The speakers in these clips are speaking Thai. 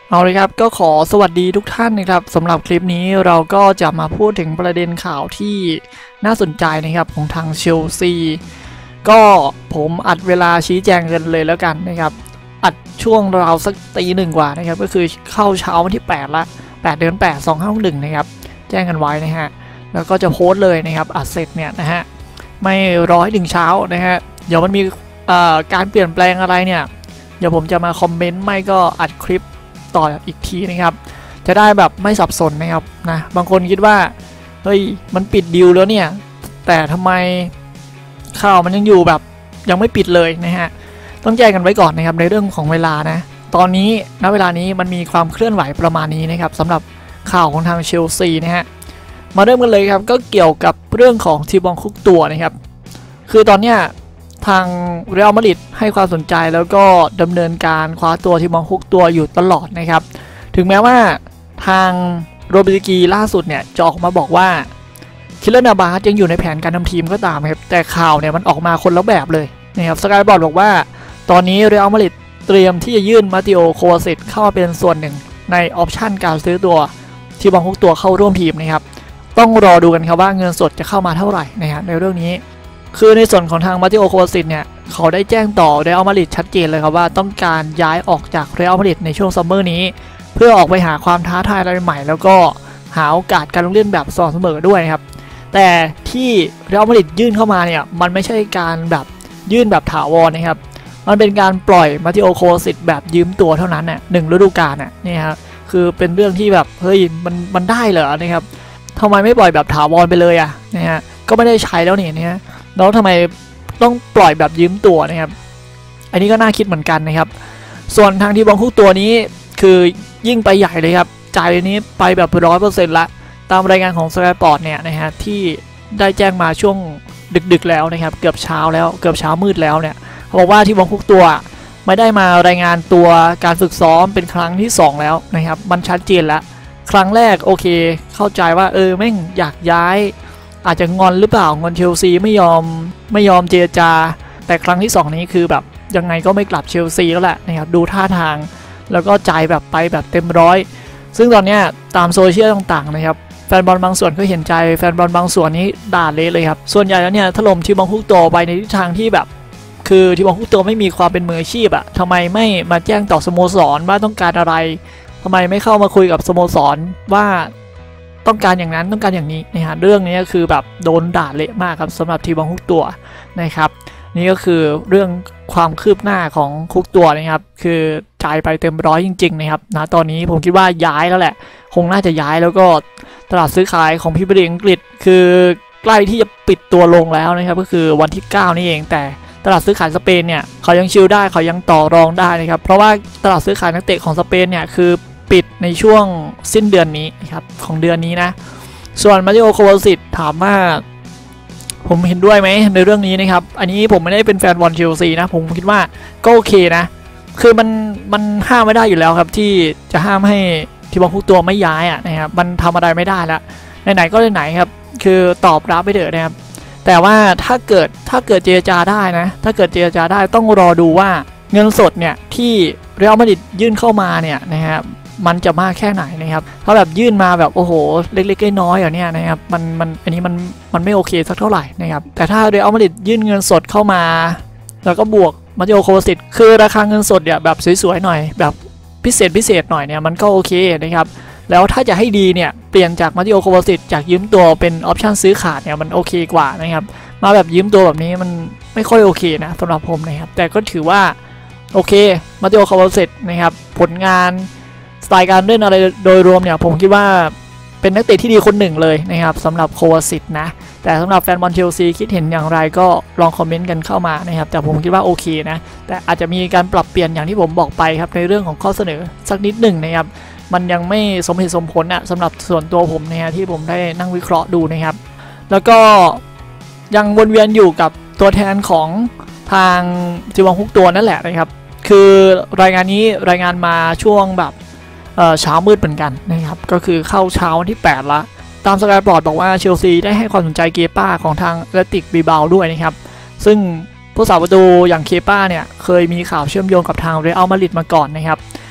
เอาเลยครับก็ขอสวัสดีทุกท่านนะครับสำหรับคลิปนี้เราก็จะมาพูดถึงประเด็นข่าวที่น่าสนใจนะครับของทางเชลซีก็ผมอัดเวลาชี้แจงกันเลยแล้วกันนะครับอัดช่วงราวสักตีหนึ่งกว่านะครับก็คือเข้าเช้าวันที่8ละ8เดือน8 2561นะครับแจ้งกันไว้นะฮะแล้วก็จะโพสต์เลยนะครับอัดเสร็จเนี่ยนะฮะไม่รอให้ถึงเช้านะฮะเดี๋ยวมันมีการเปลี่ยนแปลงอะไรเนี่ยเดี๋ยวผมจะมาคอมเมนต์ไม่ก็อัดคลิปต่ออีกทีนะครับจะได้แบบไม่สับสนนะครับนะบางคนคิดว่าเฮ้ยมันปิดดีลแล้วเนี่ยแต่ทำไมข่าวมันยังอยู่แบบยังไม่ปิดเลยนะฮะต้องแจ้งกันไว้ก่อนนะครับในเรื่องของเวลานะตอนนี้ณเวลานี้มันมีความเคลื่อนไหวประมาณนี้นะครับสำหรับข่าวของทางเชลซีนะฮะมาเริ่มกันเลยครับก็เกี่ยวกับเรื่องของทีบองคุกตัวนะครับคือตอนเนี้ยทางเรอัลมาดริดให้ความสนใจแล้วก็ดำเนินการคว้าตัวทีมองคุกตัวอยู่ตลอดนะครับถึงแม้ว่าทางโรเบร์ตกีล่าสุดเนี่ยจะออกมาบอกว่าคิลเลอร์นาบาสยังอยู่ในแผนการทำทีมก็ตามครับแต่ข่าวเนี่ยมันออกมาคนละแบบเลยนะครับสกายบอร์ดบอกว่าตอนนี้เรอัลมาดริดเตรียมที่จะยื่นมาติโอโควาซิตเข้ามาเป็นส่วนหนึ่งในออปชั่นการซื้อตัวทีมองคุกตัวเข้าร่วมทีมนะครับต้องรอดูกันครับว่าเงินสดจะเข้ามาเท่าไหร่นะครับในเรื่องนี้คือในส่วนของทางมาติโอโควาซิตเนี่ยเขาได้แจ้งต่อเรอัลมาดริดชัดเจนเลยครับว่าต้องการย้ายออกจากเรอัลมาดริดในช่วงซัมเมอร์นี้เพื่อออกไปหาความท้าทายอะไรใหม่แล้วก็หาโอกาสการลงเล่นแบบสม่ำเสมอด้วยครับแต่ที่เรอัลมาดริดยื่นเข้ามาเนี่ยมันไม่ใช่การแบบยื่นแบบถาวรนะครับมันเป็นการปล่อยมาติโอโควาซิตแบบยืมตัวเท่านั้นน่ะ1ฤดูกาลน่ะนี่ครับคือเป็นเรื่องที่แบบเฮ้ยมันได้เหรอนะครับทำไมไม่ปล่อยแบบถาวรไปเลยอ่ะนะฮะก็ไม่ได้ใช้แล้วเนี่ยแล้วทำไมต้องปล่อยแบบยืมตัวนะครับอันนี้ก็น่าคิดเหมือนกันนะครับส่วนทางที่บองคุกตัวนี้คือยิ่งไปใหญ่เลยครับจ่ายนี้ไปแบบ 100% ละตามรายงานของสกายปอร์ตเนี่ยนะฮะที่ได้แจ้งมาช่วงดึกๆแล้วนะครับเกือบเช้าแล้วเกือบเช้ามืดแล้วเนี่ยเขาบอกว่าที่บองคุกตัวไม่ได้มารายงานตัวการฝึกซ้อมเป็นครั้งที่2แล้วนะครับมันชัดเจนแล้วครั้งแรกโอเคเข้าใจว่าแม่งอยากย้ายอาจจะงอนหรือเปล่างอนเชลซีไม่ยอมเจรจาแต่ครั้งที่2นี้คือแบบยังไงก็ไม่กลับเชลซีแล้วแหละนะครับดูท่าทางแล้วก็ใจแบบไปแบบเต็มร้อยซึ่งตอนนี้ตามโซเชียลต่างๆนะครับแฟนบอลบางส่วนก็เห็นใจแฟนบอลบางส่วนนี้ด่าเละเลยครับส่วนใหญ่แล้วเนี่ยถล่มทีมบองคุกโตไปในทิศทางที่แบบคือทีมบองคุกโตไม่มีความเป็นมืออาชีพอะทำไมไม่มาแจ้งต่อสโมสรว่าต้องการอะไรทำไมไม่เข้ามาคุยกับสโมสรว่าต้องการอย่างนั้นต้องการอย่างนี้นะฮะเรื่องนี้ก็คือแบบโดนด่าเละมากครับสำหรับทีมบองคุกตัวนะครับนี่ก็คือเรื่องความคืบหน้าของคุกตัวนะครับคือจ่ายไปเต็มร้อยจริงๆนะครับนะตอนนี้ผมคิดว่าย้ายแล้วแหละคงน่าจะย้ายแล้วก็ตลาดซื้อขายของพรีเมียร์ลีกอังกฤษคือใกล้ที่จะปิดตัวลงแล้วนะครับก็คือวันที่9นี่เองแต่ตลาดซื้อขายสเปนเนี่ยเขายังชิลได้เขายังต่อรองได้นะครับเพราะว่าตลาดซื้อขายนักเตะของสเปนเนี่ยคือปิดในช่วงสิ้นเดือนนี้ครับของเดือนนี้นะส่วนมาติโอโควาซิตถามว่าผมเห็นด้วยไหมในเรื่องนี้นะครับอันนี้ผมไม่ได้เป็นแฟนบอลเชลซีนะผมคิดว่าก็โอเคนะคือมันห้ามไม่ได้อยู่แล้วครับที่จะห้ามให้ทีมบอลคุกตัวไม่ย้ายนะครับมันทำอะไรไม่ได้แล้วไหนๆก็ไหนครับคือตอบรับไปเถอะนะครับแต่ว่าถ้าเกิดเจรจาได้นะถ้าเกิดเจรจาได้ต้องรอดูว่าเงินสดเนี่ยที่เรอัลมาดริดยื่นเข้ามาเนี่ยนะครับมันจะมากแค่ไหนนะครับถ้าแบบยื่นมาแบบโอ้โหเล็กๆน้อยๆอย่างเนี้ยนะครับอันนี้มันไม่โอเคสักเท่าไหร่นะครับแต่ถ้าเรอัลมาดริดยื่นเงินสดเข้ามาแล้วก็บวกมาติโอโควาซิตคือราคาเงินสดเนี่ยแบบสวยๆหน่อยแบบพิเศษหน่อยเนี่ยมันก็โอเคนะครับแล้วถ้าจะให้ดีเนี่ยเปลี่ยนจากมาติโอโควาซิตจากยืมตัวเป็นออปชั่นซื้อขาดเนี่ยมันโอเคกว่านะครับมาแบบยืมตัวแบบนี้มันไม่ค่อยโอเคนะสำหรับผมนะครับแต่ก็ถือว่าโอเคมาติโอโควาซิตนะครับผลงานสไตล์การเล่นอะไรโดยรวมเนี่ยผมคิดว่าเป็นนักเตะที่ดีคนหนึ่งเลยนะครับสำหรับโควาซิตนะแต่สำหรับแฟนบอลเชลซีคิดเห็นอย่างไรก็ลองคอมเมนต์กันเข้ามานะครับแต่ผมคิดว่าโอเคนะแต่อาจจะมีการปรับเปลี่ยนอย่างที่ผมบอกไปครับในเรื่องของข้อเสนอสักนิดหนึ่งนะครับมันยังไม่สมเหตุสมผลนะสำหรับส่วนตัวผมนะฮะที่ผมได้นั่งวิเคราะห์ดูนะครับแล้วก็ยังวนเวียนอยู่กับตัวแทนของทางทีมบอลคุกตัวนั่นแหละนะครับคือรายงานนี้รายงานมาช่วงแบบเช้ามืดเหมือนกันนะครับก็คือเข้าเช้าวันที่8ละตามสกายปอร์ตบอกว่าเชลซีได้ให้ความสนใจเกป้าของทางแอตเลติกบิลบาโอด้วยนะครับซึ่งผู้สาประตูอย่างเคป้าเนี่ยเคยมีข่าวเชื่อมโยงกับทางเรอัลมาดริดมาก่อนนะครับ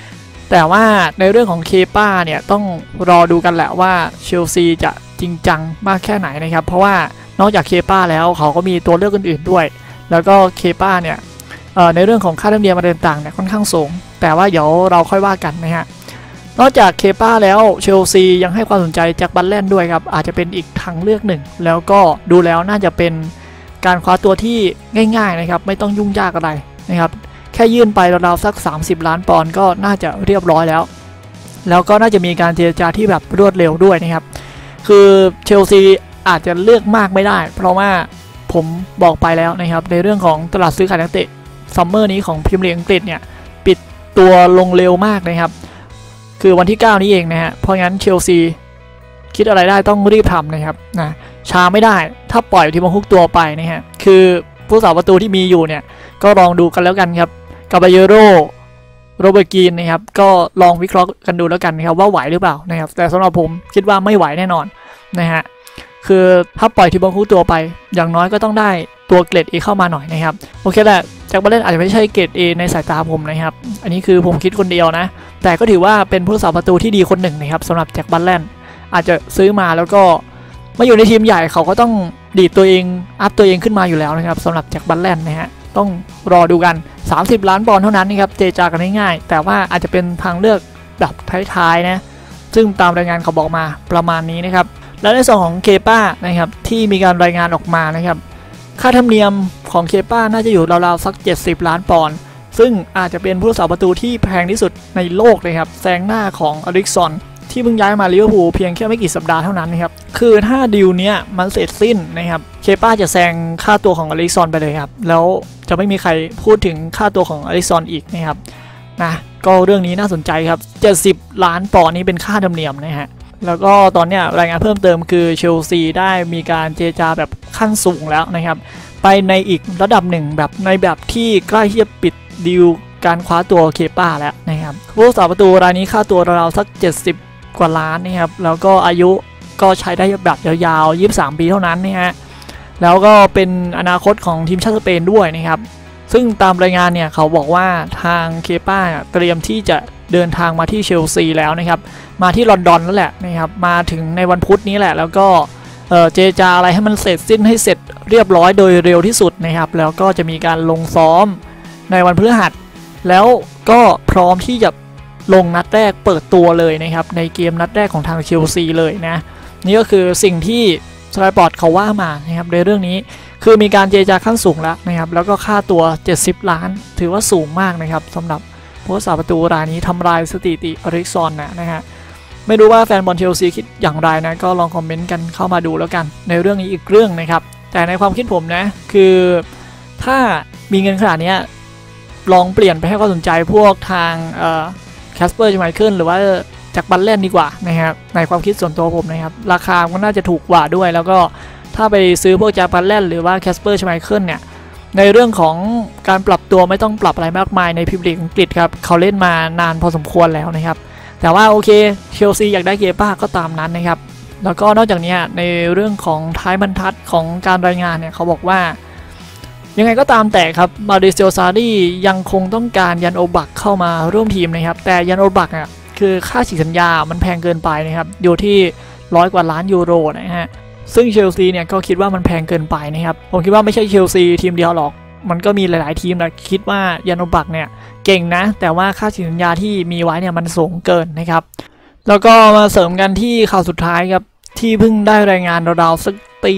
แต่ว่าในเรื่องของเคป้าเนี่ยต้องรอดูกันแหละว่าเชลซีจะจริงจังมากแค่ไหนนะครับเพราะว่านอกจากเคป้าแล้วเขาก็มีตัวเลือกอื่นๆด้วยแล้วก็เคป้าเนี่ยในเรื่องของค่าธรรมเนียมอะไรต่างๆเนี่ยค่อนข้างสูงแต่ว่าเดี๋ยวเราค่อยว่ากันนะฮะนอกจากเคป้าแล้วเชลซียังให้ความสนใจจากบัลเลนด้วยครับอาจจะเป็นอีกทางเลือกหนึ่งแล้วก็ดูแล้วน่าจะเป็นการคว้าตัวที่ง่ายๆนะครับไม่ต้องยุ่งยากอะไรนะครับแค่ยื่นไปราวๆสัก30 ล้านปอนด์ก็น่าจะเรียบร้อยแล้วก็น่าจะมีการเจรจาที่แบบรวดเร็วด้วยนะครับคือเชลซีอาจจะเลือกมากไม่ได้เพราะว่าผมบอกไปแล้วนะครับในเรื่องของตลาดซื้อขายนักเตะซัมเมอร์นี้ของพรีเมียร์ลีกอังกฤษเนี่ยปิดตัวลงเร็วมากนะครับคือวันที่9นี้เองนะฮะเพราะงั้นเชลซีคิดอะไรได้ต้องรีบทำนะครับนะช้าไม่ได้ถ้าปล่อยทีมฮุกตัวไปนะฮะคือผู้สาประตูที่มีอยู่เนี่ยก็ลองดูกันแล้วกันครับกาบาเยโรโรเบอร์กีนนะครับก็ลองวิเคราะห์กันดูแล้วกันนะครับว่าไหวหรือเปล่านะครับแต่สำหรับผมคิดว่าไม่ไหวแน่นอนนะฮะคือถ้าปล่อยทีมฮุกตัวไปอย่างน้อยก็ต้องได้ตัวเกรด A เข้ามาหน่อยนะครับโอเคแหละจากบัลเลนอาจจะไม่ใช่เกรด A ในสายตาผมนะครับอันนี้คือผมคิดคนเดียวนะแต่ก็ถือว่าเป็นผู้สาประตูที่ดีคนหนึ่งนะครับสำหรับแจ็คบัลเลนอาจจะซื้อมาแล้วก็มาอยู่ในทีมใหญ่เขาก็ต้องดีดตัวเองอัพตัวเองขึ้นมาอยู่แล้วนะครับสำหรับแจ็คบัลเลนนะฮะต้องรอดูกัน30 ล้านปอนด์เท่านั้นนะครับเจรจากันง่ายๆแต่ว่าอาจจะเป็นทางเลือกแบบท้ายๆนะซึ่งตามรายงานเขาบอกมาประมาณนี้นะครับและในส่วนของเคป้านะครับที่มีการรายงานออกมานะครับค่าธรรมเนียมของเคป้าน่าจะอยู่ราวๆสัก70 ล้านปอนด์ซึ่งอาจจะเป็นผู้รักษาประตูที่แพงที่สุดในโลกเลยครับแซงหน้าของอลิกซอนที่เพิ่งย้ายมาลิเวอร์พูลเพียงแค่ไม่กี่สัปดาห์เท่านั้นนะครับคือถ้าดีลเนี้ยมันเสร็จสิ้นนะครับเคป้าจะแซงค่าตัวของอลิกซอนไปเลยครับแล้วจะไม่มีใครพูดถึงค่าตัวของอลิกซอนอีกนะครับนะก็เรื่องนี้น่าสนใจครับ70 ล้านปอนด์นี้เป็นค่าธรรมเนียมนะฮะแล้วก็ตอนนี้รายงานเพิ่มเติมคือเชลซีได้มีการเจรจาแบบขั้นสูงแล้วนะครับไปในอีกระดับหนึ่งแบบในแบบที่ใกล้ที่จะปิดดีลการคว้าตัวเคป้าแล้วนะครับผู้รักษาประตูรายนี้ค่าตัวราวๆสัก70 กว่าล้านนะครับแล้วก็อายุก็ใช้ได้แบบยาวๆ23 ปีเท่านั้นนะฮะแล้วก็เป็นอนาคตของทีมชาติสเปนด้วยนะครับซึ่งตามรายงานเนี่ยเขาบอกว่าทางเคป้าเตรียมที่จะเดินทางมาที่เชลซีแล้วนะครับมาที่ลอนดอนแล้วแหละนะครับมาถึงในวันพุธนี้แหละแล้วก็เจรจาอะไรให้มันเสร็จสิ้นให้เสร็จเรียบร้อยโดยเร็วที่สุดนะครับแล้วก็จะมีการลงซ้อมในวันพฤหัสแล้วก็พร้อมที่จะลงนัดแรกเปิดตัวเลยนะครับในเกมนัดแรกของทางเชลซีเลยนะนี่ก็คือสิ่งที่สกายปอร์ตเขาว่ามานะครับในเรื่องนี้คือมีการเจรจาขั้นสูงแล้วนะครับแล้วก็ค่าตัว70 ล้านถือว่าสูงมากนะครับสำหรับผู้รักษาประตูรายนี้ทำลายสถิติอริกซอนนะฮะไม่รู้ว่าแฟนบอลเชลซีคิดอย่างไรนะก็ลองคอมเมนต์กันเข้ามาดูแล้วกันในเรื่องนี้อีกเรื่องนะครับแต่ในความคิดผมนะคือถ้ามีเงินขนาดนี้ลองเปลี่ยนไปให้ความสนใจพวกทางแคสเปอร์ไมเคิลหรือว่าจากบัลเลนดีกว่านะครับในความคิดส่วนตัวผมนะครับราคาก็น่าจะถูกกว่าด้วยแล้วก็ถ้าไปซื้อพวกจากบัลเลนหรือว่าแคสเปอร์ไมเคิลเนี่ยในเรื่องของการปรับตัวไม่ต้องปรับอะไรมากมายในพรีเมียร์ลีกอังกฤษครับเขาเล่นมานานพอสมควรแล้วนะครับแต่ว่าโอเคเชลซีอยากได้เกป้าก็ตามนั้นนะครับแล้วก็นอกจากนี้ในเรื่องของท้ายบรรทัดของการรายงานเนี่ยเขาบอกว่ายังไงก็ตามแต่ครับมาริเซียซารียังคงต้องการยันโอบักเข้ามาร่วมทีมนะครับแต่ยันโอบักเนี่ยคือค่าฉีกสัญญามันแพงเกินไปนะครับอยู่ที่100 กว่าล้านยูโรนะฮะซึ่งเชลซีเนี่ยก็คิดว่ามันแพงเกินไปนะครับผมคิดว่าไม่ใช่เชลซีทีมเดียวหรอกมันก็มีหลายๆทีมนะคิดว่ายันโอบักเนี่ยเก่งนะแต่ว่าค่าฉีกสัญญาที่มีไว้เนี่ยมันสูงเกินนะครับแล้วก็มาเสริมกันที่ข่าวสุดท้ายครับที่เพิ่งได้รายงานราวๆสัก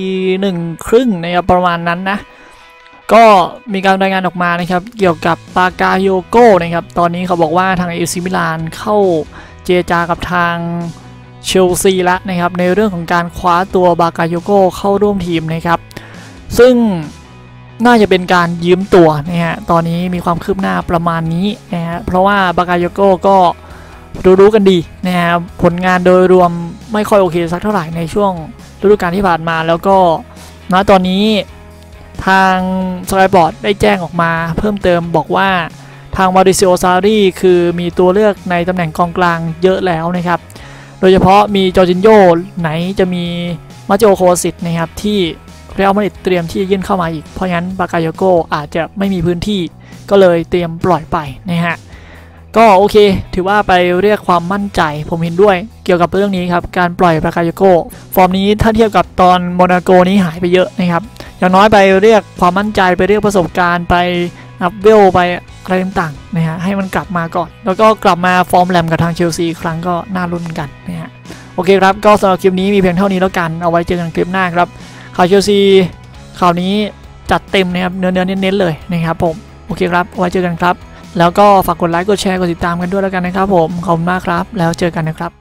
1:30นะครับประมาณนั้นนะก็มีการรายงานออกมานะครับเกี่ยวกับบากาโยโก้นะครับตอนนี้เขาบอกว่าทางเอซิมิลานเข้าเจรจากับทางเชลซีแล้วนะครับในเรื่องของการคว้าตัวบากาโยโก้เข้าร่วมทีมนะครับซึ่งน่าจะเป็นการยืมตัวนะฮะตอนนี้มีความคืบหน้าประมาณนี้นะฮะเพราะว่าบากาโยโก้ก็รู้กันดีนะฮะผลงานโดยรวมไม่ค่อยโอเคสักเท่าไหร่ในช่วงฤดูกาลที่ผ่านมาแล้วก็ณตอนนี้ทางสกายบอร์ดได้แจ้งออกมาเพิ่มเติมบอกว่าทางมาริซิโอซารีคือมีตัวเลือกในตำแหน่งกองกลางเยอะแล้วนะครับโดยเฉพาะมีจอร์จินโญ่ไหนจะมีมาโจโคสิตนะครับที่เรอัลมาดริดเตรียมที่จะยื่นเข้ามาอีกเพราะฉะนั้นบากาโยโก้อาจจะไม่มีพื้นที่ก็เลยเตรียมปล่อยไปนะฮะก็โอเคถือว่าไปเรียกความมั่นใจผมเห็นด้วยเกี่ยวกับเรื่องนี้ครับการปล่อยบาคาโยโกฟอร์มนี้ถ้าเทียบกับตอนโมนาโกนี้หายไปเยอะนะครับอย่างน้อยไปเรียกความมั่นใจไปเรียกประสบการณ์ไปอัพเวลไปอะไรต่างๆนะฮะให้มันกลับมาก่อนแล้วก็กลับมาฟอร์มแรมกับทางเชลซีครั้งก็น่าลุ้นกันนะฮะโอเคครับก็สำหรับคลิปนี้มีเพียงเท่านี้แล้วกันเอาไว้เจอกันคลิปหน้าครับข่าวเชลซีข่าวนี้จัดเต็มนะครับเนื้อเน้นๆเลยนะครับผมโอเคครับไว้เจอกันครับแล้วก็ฝากกดไลค์กดแชร์กดติดตามกันด้วยแล้วกันนะครับผมขอบคุณมากครับแล้วเจอกันนะครับ